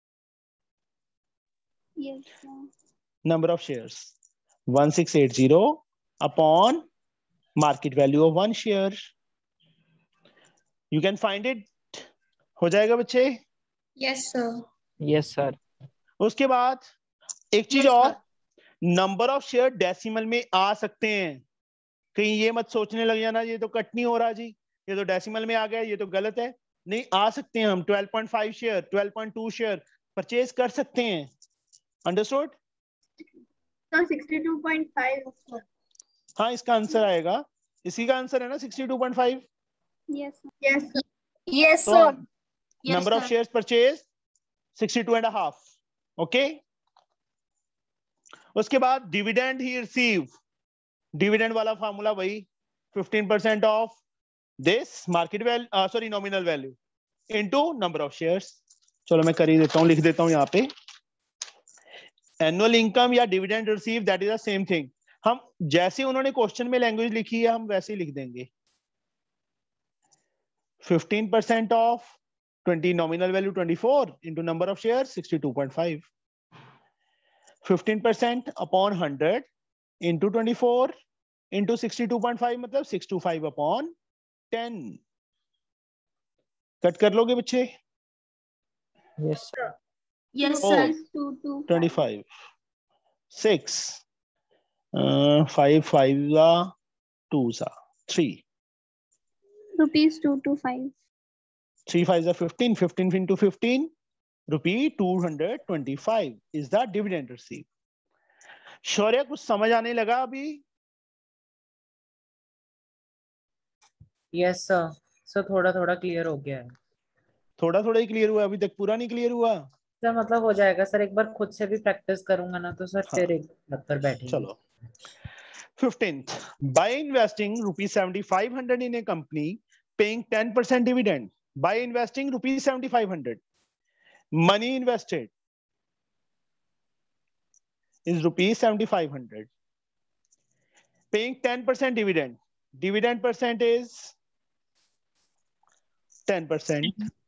Yes sir. Number of shares one six eight zero upon market value of one share. You can find it. हो जाएगा बच्चे? yes, sir. Yes sir. उसके बाद एक चीज Yes, और, sir. Number of share decimal में आ सकते हैं. कहीं ये मत सोचने लग जाना ये तो कट नहीं हो रहा जी, ये तो डेसिमल में आ गया, ये तो गलत है. नहीं, आ सकते हैं. हम twelve point five share, twelve point two share purchase कर सकते हैं. Understood? Sir, sixty-two point five. हाँ, इसका आंसर आएगा, इसी का आंसर है ना sixty two point five. Yes Yes, sir. Yes, तो sir. Number of shares purchase sixty two and half. Okay, उसके बाद डिविडेंड ही रिसीव. डिविडेंड वाला फार्मूला वही, fifteen percent of this market value, sorry nominal value into number of shares. चलो मैं कर ही देता हूँ, लिख देता हूँ यहाँ पे. एनुअल इनकम या dividend receive that is the same thing. हम जैसे उन्होंने क्वेश्चन में लैंग्वेज लिखी है हम वैसे ही लिख देंगे. Fifteen percent of twenty nominal value twenty four into number of share sixty two point five. Fifteen percent upon hundred into twenty four into sixty two point five मतलब six two five upon ten. Cut कर लोगे बच्चे? Yes sir. Yes, Oh, sir. two two twenty-five. Six. Uh, five five za two za three. rupees two two five. Three five za fifteen. Fifteen into fifteen. Rupee two hundred twenty-five is the dividend received. Shaurya कुछ समझ आने लगा अभी? Yes sir, sir थोड़ा थोड़ा clear हो गया है। थोड़ा थोड़ा ही क्लियर हुआ, अभी तक पूरा नहीं क्लियर हुआ? सर मतलब हो जाएगा सर, एक बार खुद से भी प्रैक्टिस करूंगा ना तो सर हाँ, फिर एक लगकर बैठेंगे। चलो। fifteenth, by investing rupees seventy-five hundred in a company paying ten percent dividend, by investing rupees seventy-five hundred, money invested is rupees seventy-five hundred, paying ten percent dividend, dividend percent is ten percent,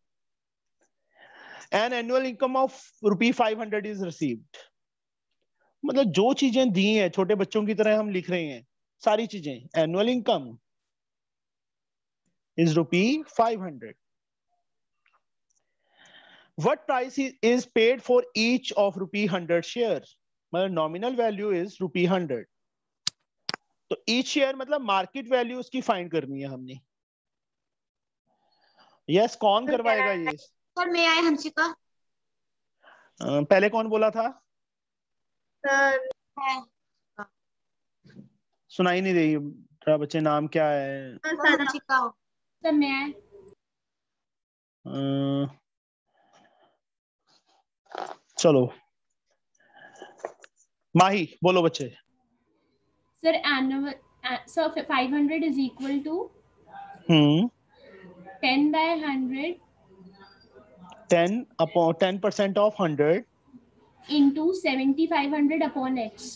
an annual income of rupee five hundred is received. मतलब जो चीजें दी हैं छोटे बच्चों की तरह हम लिख रहे हैं सारी चीजें। Annual income is rupee five hundred. What price is paid for each of rupee hundred share, मतलब nominal value is rupee hundred. तो ईच शेयर मतलब मार्केट वैल्यू उसकी फाइंड करनी है हमने। यस, कौन करवाएगा ये? सर मैं आए हंसिका। पहले कौन बोला था? सर सुनाई नहीं रही तेरा बच्चे, नाम क्या है? हंसिका। सर मैं अ, चलो माही बोलो बच्चे। Sir annual sir five hundred is equal to hmm ten by one hundred ten upon ten percent of one hundred into seventy-five hundred upon x.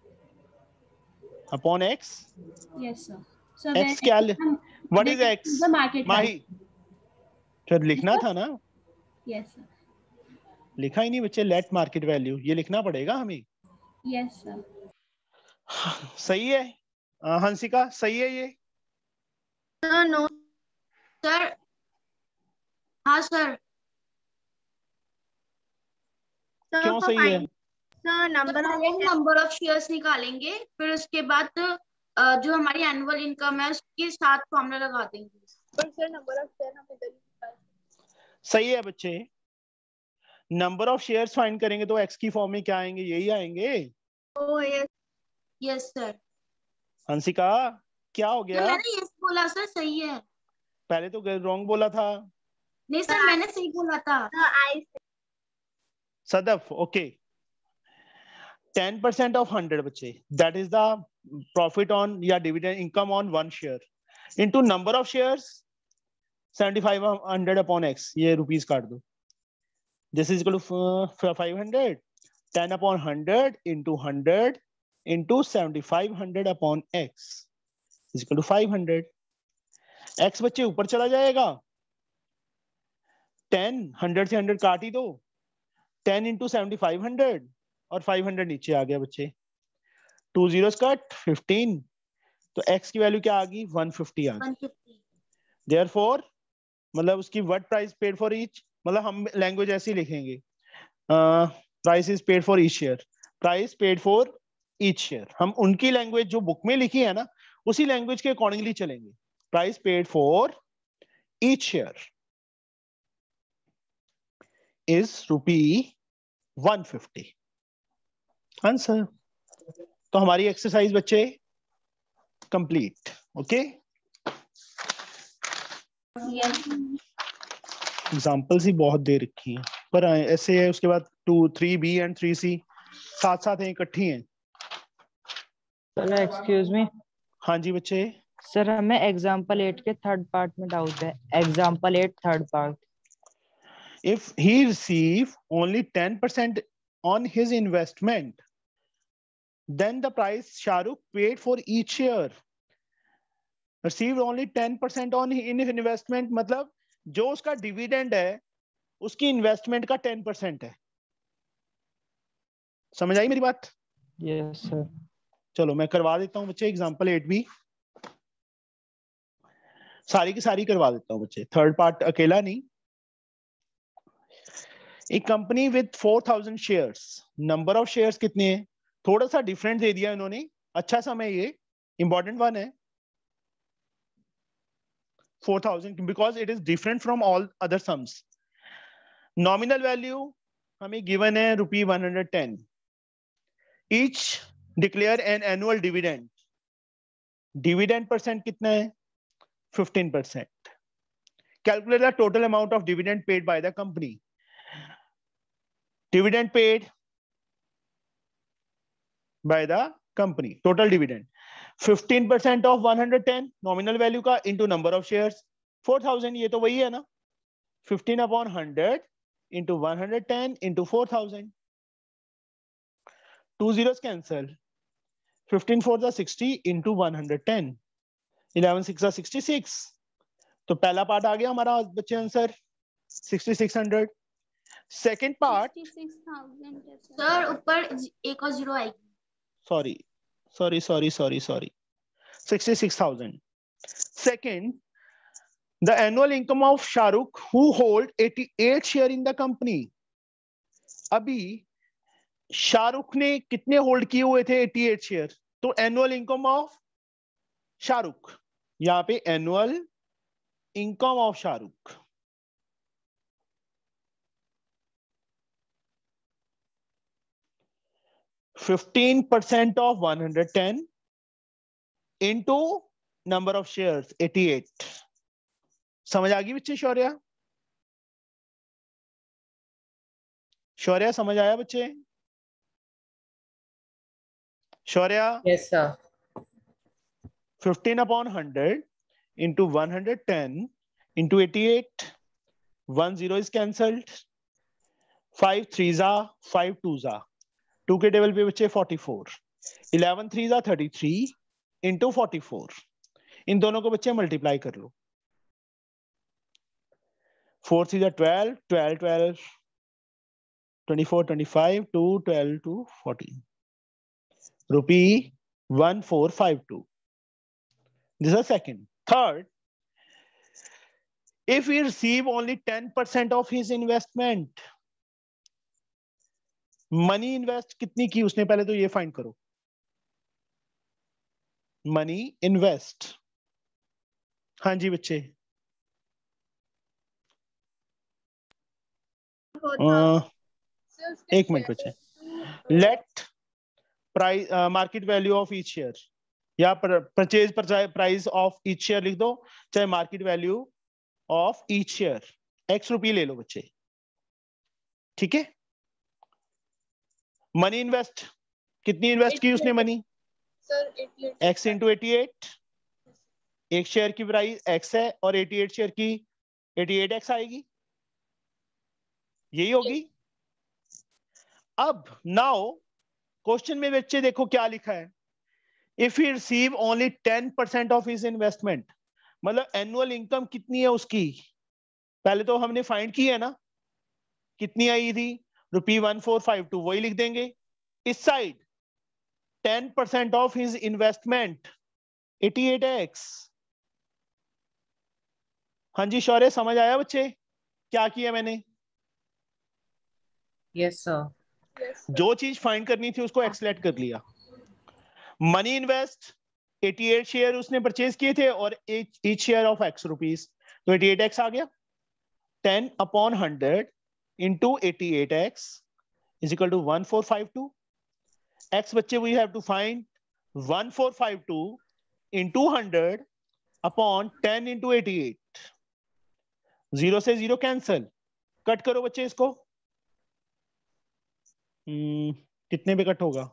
upon x. Yes sir. So x क्या? What is x? The market Mahi फिर लिखना था ना? Yes sir. लिखा ही नहीं बच्चे। Late market value ये लिखना पड़ेगा हमें। Yes sir. सही है आ, हंसिका सही है ये? Sir no sir. हाँ सर। क्यों सही है? Sir number number of shares निकालेंगे, फिर उसके बाद अ, जो हमारी एनुअल इनकम है उसके साथ फॉर्मूला लगा देंगे। पर सर नंबर ऑफ शेयर हम इधर निकाल। सही है बच्चे। नंबर ऑफ शेयर्स फाइंड करेंगे तो एक्स की फॉर्म में क्या आएंगे? यही आएंगे। Oh yes yes sir. Hansika क्या हो गया? मैंने यस बोला सर, सही है। पहले तो रॉन्ग बोला था। नहीं सर मैंने सही बोला था। Sadaf okay. ten percent of one hundred बच्चे, that is the profit on या dividend income on one share into number of shares seventy-five hundred upon x, ये रुपीस काट दो। this is equal to five hundred, ten upon one hundred into one hundred into seventy-five hundred upon x is equal to five hundred. x बच्चे ऊपर चला जाएगा, ten hundred से hundred काट ही दो, ten into seventy-five hundred और five hundred नीचे आ गया बच्चे। टू जीरोस कट fifteen, तो x की वैल्यू क्या आ गई? one fifty आ गई। Therefore मतलब उसकी what price paid for each, मतलब हम लैंग्वेज ऐसे ही लिखेंगे, price is paid for each share, price paid for each share. हम उनकी लैंग्वेज जो बुक में लिखी है ना उसी लैंग्वेज के अकॉर्डिंगली चलेंगे। Price paid for each share is rupee one fifty। Answer. तो हमारी एक्सरसाइज बच्चे कंप्लीट। ओके, एग्जाम्पल्स ही बहुत दे रखी हैं पर ऐसे है। उसके बाद two three B and three C साथ साथ हैं, इकट्ठी हैं। चलो एक्सक्यूज मी। हाँ जी बच्चे। सर हमें एग्जाम्पल एट के थर्ड पार्ट में डाउट है। Example eight third part. If he receive only ten percent on his investment, then the price Shahrukh paid for each share received only ten percent on in his investment, मतलब जो उसका dividend है उसकी investment का ten percent है। समझ आई मेरी बात? Yes sir. चलो मैं करवा देता हूँ बच्चे एग्जाम्पल एट भी, सारी की सारी करवा देता हूँ बच्चे। थर्ड पार्ट अकेला नहीं, एक company with four thousand shares, number of shares कितने हैं? थोड़ा सा डिफरेंट दे दिया इन्होंने, अच्छा समय, ये इंपॉर्टेंट वन है, four thousand, because it is different from all other sums. Nominal value हमें गिवन है rupee one hundred ten. Each declare an annual dividend, dividend percent कितना है? Fifteen percent. Calculate the total amount of dividend paid by the company. Dividend paid by the company, total dividend fifteen percent of one hundred ten nominal value का into number of shares four thousand, ये तो वही है ना, fifteen upon hundred into one hundred ten into four thousand, two zeros cancel, fifteen four जा sixty into one hundred ten, eleven six जा sixty six, तो पहला पार्ट आ गया हमारा बच्चे answer sixty six hundred. Second part sir ऊपर एक और जीरो आएगी, sorry sorry sorry sorry sorry sixty six thousand. Second, the annual income of Shahrukh who hold eighty eight share in the company. अभी शाहरुख ने कितने होल्ड किए हुए थे? Eighty eight share. तो एनुअल इनकम ऑफ शाहरुख, यहां पे annual income of Shahrukh, fifteen percent of one hundred ten into number of shares eighty eight. समझ आ गई बच्चे? शौर्या, शौर्या समझ आया बच्चे? Shaurya, yes sir. Fifteen upon hundred into one hundred ten into eighty eight, one zero is cancelled, five three जा five two जा, two के टेबल पे बच्चे फोर्टी फोर, इलेवन थ्री जा thirty three into forty four, इन दोनों को बच्चे मल्टीप्लाई कर लो, फोर थ्री जा twelve, twelve twelve twenty four, twenty five, two twelve two fourteen, rupee one four five two. This is second. Third, if we receive only ten percent of his investment, money invest कितनी की उसने? पहले तो ये find करो, money invest. हाँ जी बच्चे, आ, एक मिनट बच्चे, let price market value of each share, या purchase price of each share लिख दो, चाहे market value of each share, x रुपये ले लो बच्चे, ठीक है। मनी इन्वेस्ट कितनी इन्वेस्ट की उसने money? X into eighty eight, एक शेयर की प्राइस एक्स है और एटी एट शेयर की एटी एट एक्स आएगी, यही होगी। अब नाउ क्वेश्चन में बच्चे देखो क्या लिखा है, if he receive only ten percent of his investment, मतलब एनुअल इनकम कितनी है उसकी? पहले तो हमने फाइंड की है ना, कितनी आई थी? Rupee one four five two, वही लिख देंगे इस side. Ten percent of his investment eighty eight x. हाँ जी शौर्य, समझ आया बच्चे क्या किया मैंने? Yes sir. जो चीज फाइंड करनी थी उसको एक्सलेक्ट कर लिया। Money invest eighty eight share उसने परचेज किए थे और each share of x rupees, तो एटी एट एक्स आ गया। Ten upon hundred into eighty eight x is equal to one four five two. X बच्चे we have to find one four five two into hundred upon ten into eighty eight. Zero से zero cancel, cut करो बच्चे इसको। hmm, कितने पे cut होगा?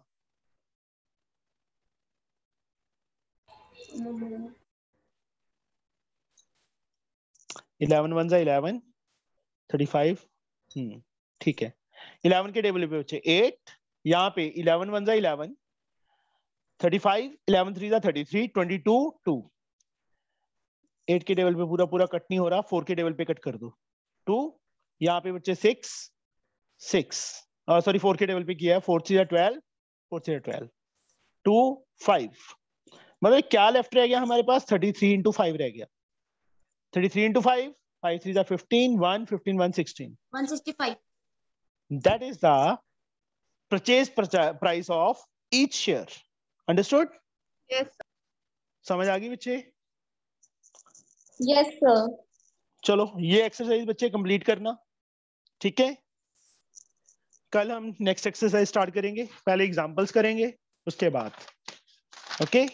Eleven one जा eleven, thirty five, हम्म ठीक है। इलेवन के टेबल पे बच्चे एट, यहाँ पे इलेवन वन जा eleven, thirty five, eleven three जा thirty three, twenty two, two. Eight के टेबल पे पूरा पूरा कट नहीं हो रहा, फोर के टेबल पे कट कर दो। टू, यहाँ पे बच्चे सिक्स, सिक्स, सॉरी फोर के टेबल पे किया है, फोर थ्री जा ट्वेल्व, फोर थ्री जा ट्वेल्व, टू, फाइव। मतलब क्या लेफ्ट रह गया हमारे पास? थर्टी थ्री इंटू फाइव रह गया। Thirty three into five, five three जा fifteen, one, fifteen one sixteen, one sixty five. That is the purchase price of each share. Understood? Yes समझ आ गई बच्चे? Yes sir. चलो ये एक्सरसाइज बच्चे कंप्लीट करना, ठीक है? कल हम नेक्स्ट एक्सरसाइज स्टार्ट करेंगे, पहले एग्जांपल्स करेंगे उसके बाद। Okay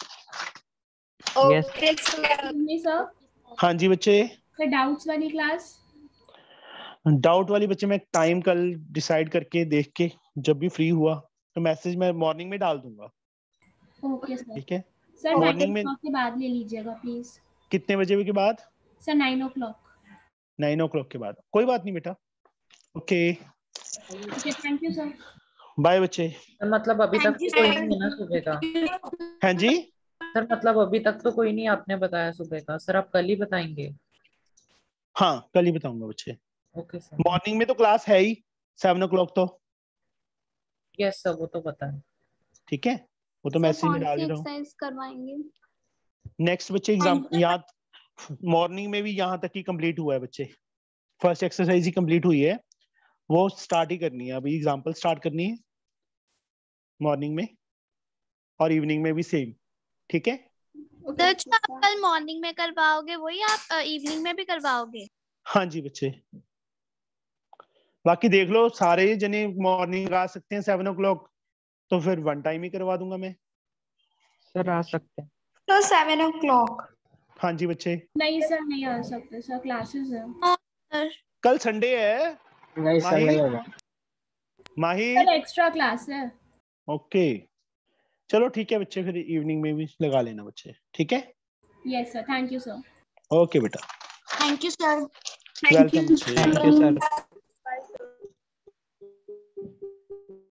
okay sir. हाँ जी बच्चे। फिर डाउट्स वाली क्लास? डाउट वाली बच्चे मैं टाइम कल डिसाइड करके देख के जब भी फ्री हुआ तो मैसेज मैं मॉर्निंग में डाल दूंगा। Okay sir. ठीक है सर मॉर्निंग में नाइन के बाद ले लीजिएगा प्लीज। कितने बजे के बाद? Sir nine o'clock. Nine o'clock के बाद, कोई बात नहीं बेटा। Okay okay thank you sir. Bye बच्चे। मतलब अभी तक तो कोई नहीं है ना सुबह का? हाँ जी सर मतलब अभी तक तो कोई नहीं आपने बताया सुबह का, सर आप कल ही बताएंगे? हाँ कल ही बताऊंगा बच्चे। Okay sir. मॉर्निंग में तो क्लास है ही सेवन ओ क्लॉक तो। यस सर वो तो पता है। ठीक है वो तो मैसेज में डाल दे रहा हूँ। एक्सरसाइज करवाएंगे नेक्स्ट बच्चे एग्जाम यहाँ मॉर्निंग में भी यहाँ तक ही कंप्लीट हुआ है बच्चे। फर्स्ट एक्सरसाइज ही कंप्लीट हुई है, वो स्टार्ट ही करनी है अभी। एग्जांपल स्टार्ट करनी है मॉर्निंग में और इवनिंग में भी सेम। ठीक है सर जो आप कल मॉर्निंग में करवाओगे वही आप इवनिंग में भी करवाओगे? हाँ जी बच्चे। बाकी देख लो सारे जने मॉर्निंग आ सकते हैं सेवन ओ क्लॉक तो फिर वन टाइम ही करवा दूंगा मैं। सर आ सकते हैं। तो सेवन ओ क्लॉक। हाँ जी बच्चे। नहीं सर नहीं आ सकते सर, क्लासेस है सर कल संडे है। नहीं सर नहीं होगा। माही कल एक्स्ट्रा क्लास है। ओके चलो ठीक है बच्चे, फिर इवनिंग में भी लगा लेना बच्चे। ठीक है yes sir thank you sir. Okay बेटा थैंक यू सर। वेलकम बच्चे। Thank you sir.